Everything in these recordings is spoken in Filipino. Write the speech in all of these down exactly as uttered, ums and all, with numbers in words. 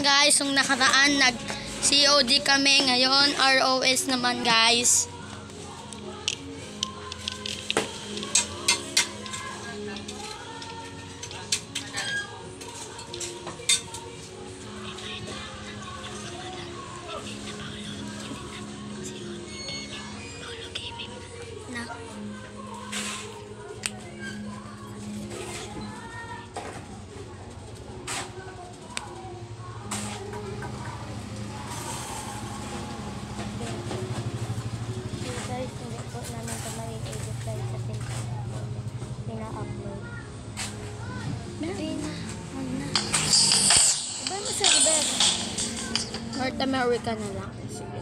guys, yung nakaraan nag C O D kami, ngayon R O S naman guys. North America na lang. Sige.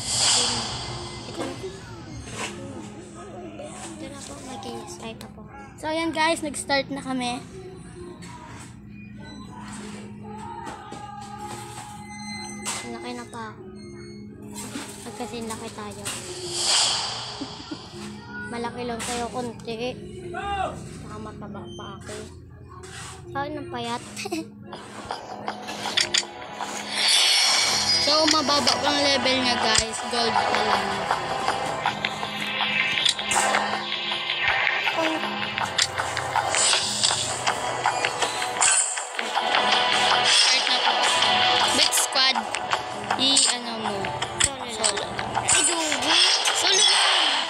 Ito na po, nag-start na po. So ayan guys, nag-start na kami. Laki na pa. Pag kasi laki tayo. Malaki lang tayo konti. Saka mataba pa ako. Saan ng payat? So mababa pang level niya guys, gold pa lang. Start na po. Big squad. I ano mo? Solo. Idugo. Solo lang.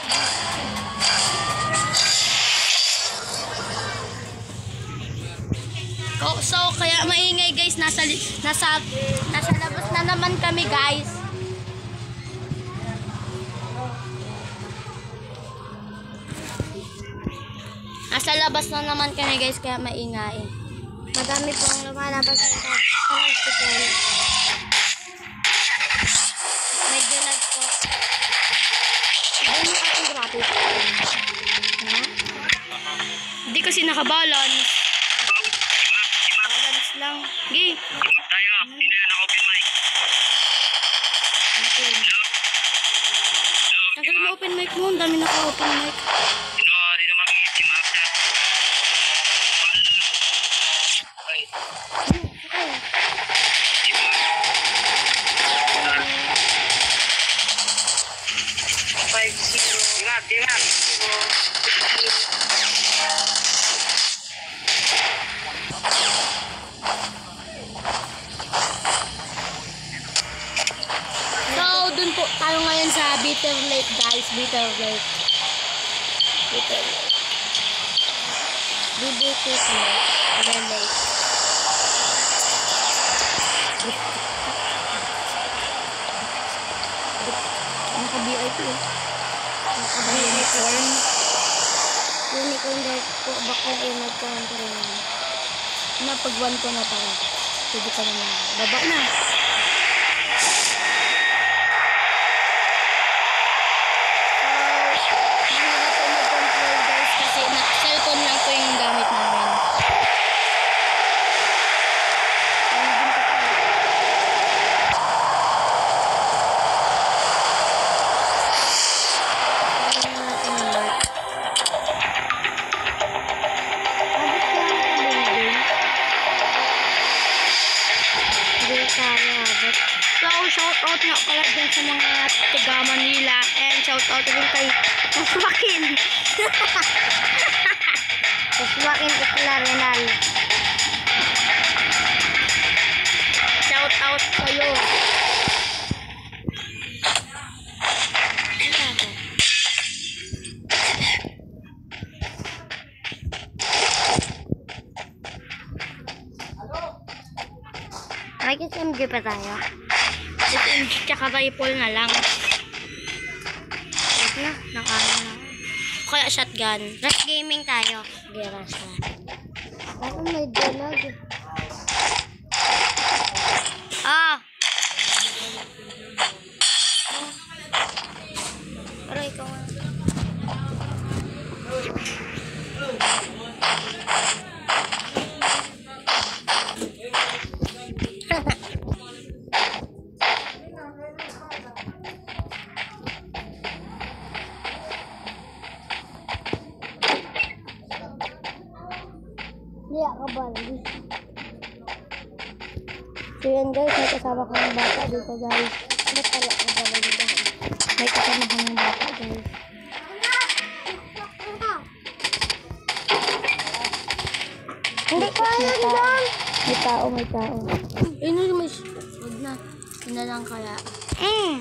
So kaya maingay guys, nasa nasa nasa labas na naman kami guys. Nasa labas na naman kami guys, kaya maingay. Madami pong lumalabas sa hospital. Medyo lag po. Hindi mo kasing grabe. Ha? Hindi kasi nakabalance. Balance lang. Gi. Tayo, sino na open mic? Tagal mo open mic mo, ang dami naka-open mic. Sino dito makikita si Marcia? Ay. Five zero. Ingat, ingat. Tayo ngayon sa Bitter Lake guys, Bitter Lake. Bitter Lake. Bitter Lake. Bitter Lake. Naka-B I P eh. Naka-unicorn. Unicorn daw po, baka yung nagkaroon ko rin. Napag one ko na tayo. Pwede ka naman. Baba na. So, shout out nga pala dyan sa mga taga Manila, and shout out din kay Maswakin. Maswakin Declarenal. Shout out sa'yo. May S M G pa tayo. S M G tsaka rifle na lang. Wait na, nakano na. Kaya shotgun. Rush gaming tayo. Sige, rush na. Ano may dalag? Ah! Pero ikaw nga. Hindi ako balik. So yan guys, may kasama kami bata dito guys. Ba't pala ang gawin nila? May kasama kami bata guys. Hindi kaya dyan! May tao, may tao. Ayun na may huwag na. Yun na lang kaya. Mm.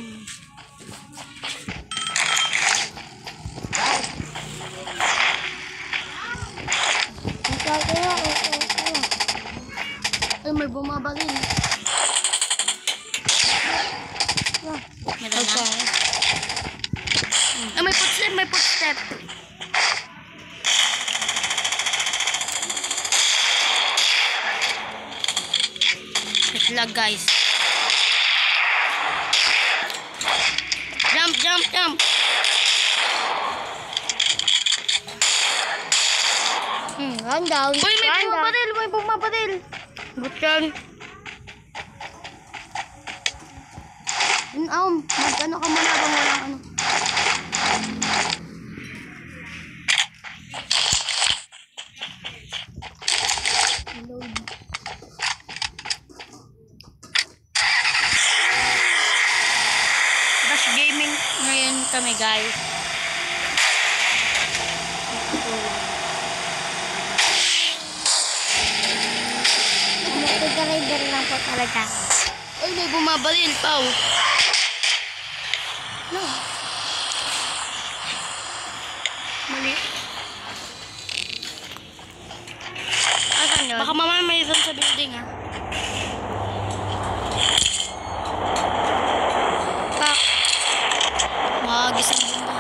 Ang tao kaya, oo, oo. Ay, may bumabalin. Meron na. Ay, may footstep, may footstep. Lag guys. Jump, jump, jump. Hmm, run down. Uy, may run down. bumabaril, may bumabaril. Butyan. Um, mag-ano ka muna kung walang ano. Load. Dash gaming ngayon kami guys. Mag-rider lang po talaga. Uy, may bumabaril, Pao. No. Mali. Asan yun? Baka mamaya may doon sa building, ha? Pak. Magising din na.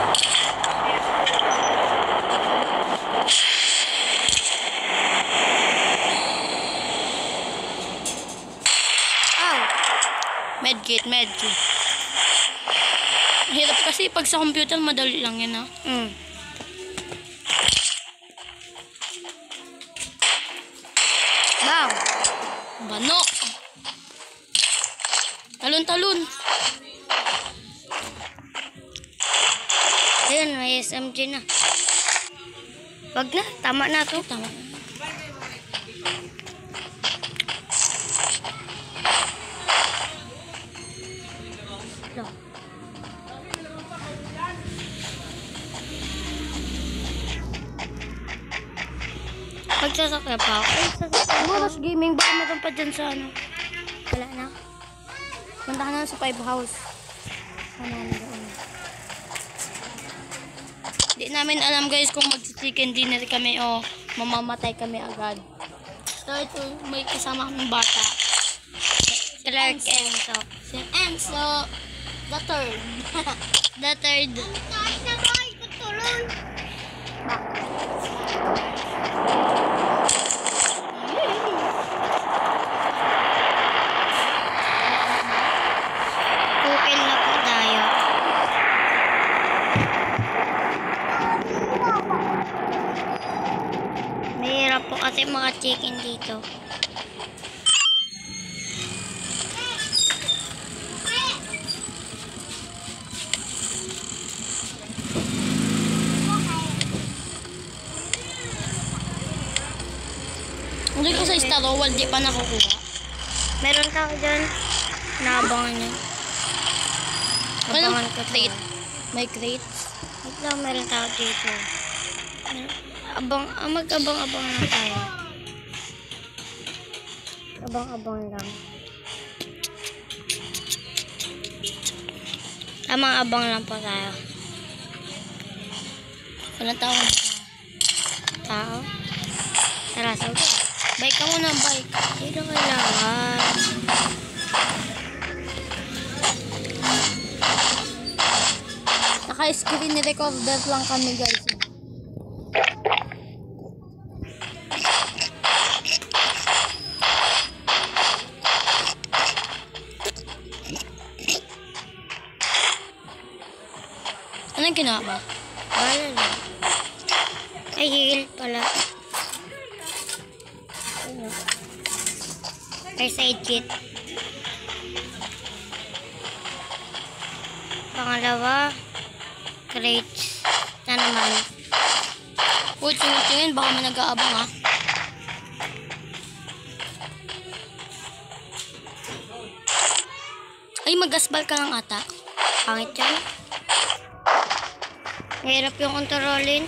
Ow. Medkit, medkit. Hirap kasi pag sa computer, madali lang yan, ha? Mm. Bang. Bano. Talon-talon. Ayun, may S M G na. Wag na, tama na to. Tama. Lo. Magsasakya pa ako. Ay, sasakya. Boros gaming, baka meron pa dyan sa ano. Wala na. Punta ka na sa Five House. Wala na doon. Di namin alam guys kung mag-chicken dinner kami o mamamatay kami agad. So ito, may kasama kaming bata. Clark Enzo. Si Enzo, the third. The third. Kukil na po tayo. Mahirap po kasi mga chicken dito. Hindi ko sa Star Wars, di pa nakukuha. Meron tao dyan. Naabangan niya. Ano? Abangan ko to. Crate. May crate. Wait lang, meron tao dito. Abang, ah, mag-abang-abang lang tayo. Abang-abang lang. Tamang abang lang po tayo. Walang tao na Tao? Tara, sa Bike ka muna, bike. Dito kailangan. Naka-screen recorder lang kami guys. Anong ginawa ba? Wala lang. Ay, heal pala. First aid kit. Pangalawa, crates. Na naman. Uy, tingin-tingin, baka may nag-aabang ha. Ay, mag-gasbal ka lang ata. Pangit yan. Mahirap yung kontrolin.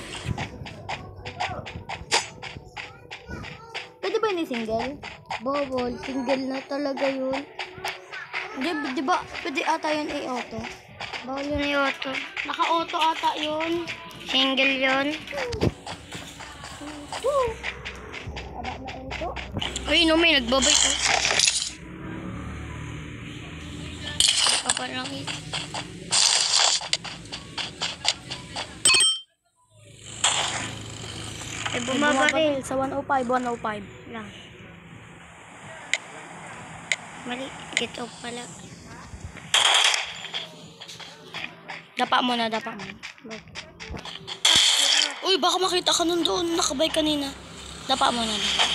Pwede ba yun single? Bawal. Single na talaga yun. Di, di ba? Pwede ata yun i-auto. Bawal yun yung auto. Naka-auto ata yun. Single yun. Ay, no, may nagbabay ko. Paparangit. Ay, bumaba rin. Sa one oh five, one oh five. Lang. Mali. Get off pala. Dapa mo na, dapa mo. Uy, baka makita ka nun doon. Nakabay kanina. Dapa mo na. Dapa.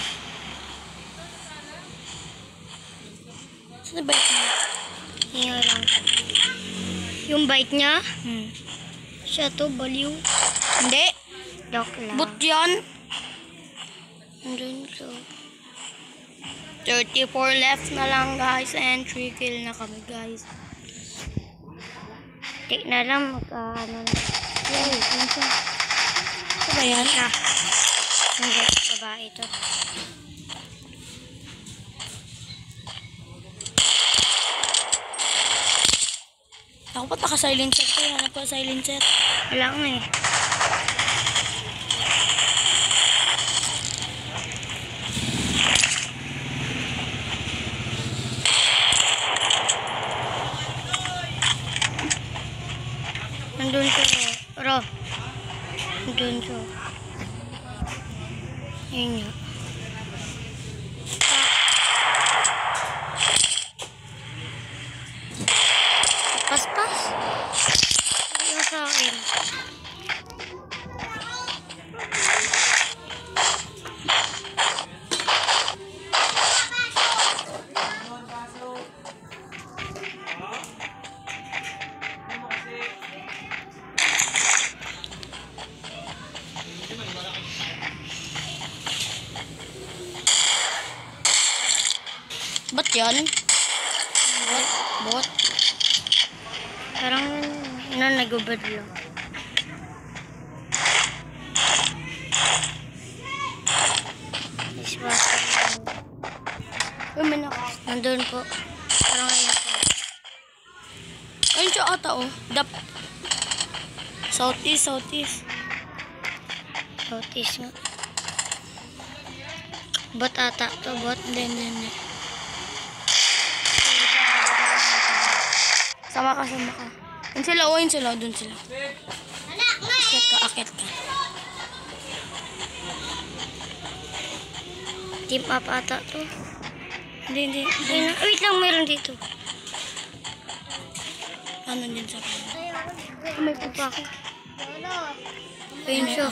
Saan na bike mo? Hinga lang. Yung bike niya? Hmm. Siya to, baliw. Hindi. Joke lang. But yan. Andun to. thirty-four left na lang, guys. And three kill na kami, guys. Tik na lang, mag, uh, ano na. Yay, yun siya. Ito ba yan? Ah. Hindi, babae to. Ako ba't naka-silencer ko? Hanap ko silencer. Wala nga eh. Nandun siya, Ro. Ro. Nandun siya. Yun yun. Paspas. Yung sa akin. Ba't yan? Bot? Bot? Parang na nagubad lang. Iswasan lang. Uy, may naka. Nandun po. Parang ayun po. Ayun siya ata, oh. Dap. Southeast, southeast. Notice nga. Bot ata to, bot. Hindi, hindi, hindi. Sama ka, sama ka. Yun sila, oh, yun sila, dun sila. Akit ka, akit ka. Team up ata to. Hindi, hindi. Ayun, wait lang, meron dito. Ano din sa kanya? May pupa ako. Ayun siya.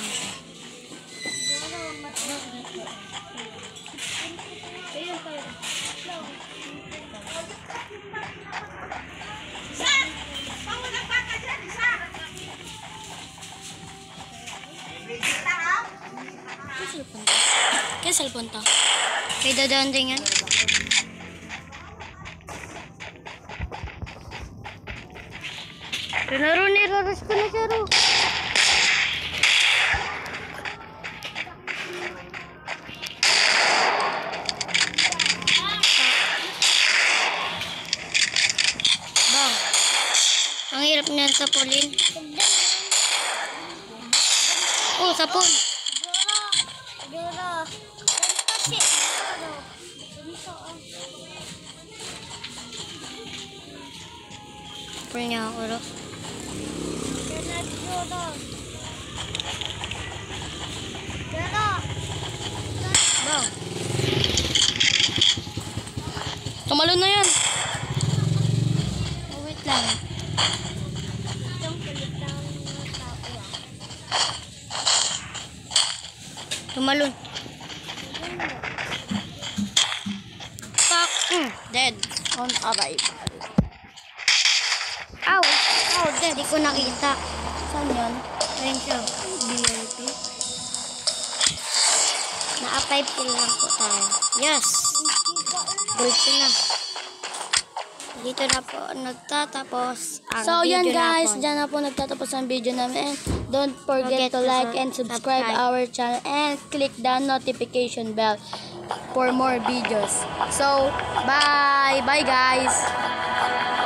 Kaya cellphone to. May dadaan din yan. Ronaro, niraras ko na siya, Ro. Bang. Ang hirap niyan sa pulin. Oh, sapon. Pul niya ako, Ro. Bang. Tumalo na yan. Oh, wait lang. Tumalon. Fuck. Mm, dead. On arrival. Ow! Ow, dead. Di ko nakita. Saan yan? Ayun siya. V I P. Na-five kill lang po tayo. Yes! Gold ko na. Dito na po nagtatapos ang So, yan video guys, natin. dyan na po nagtatapos ang video namin. Don't forget Forget to to like and subscribe subscribe. our channel and click the notification bell for more videos. So, bye! Bye guys!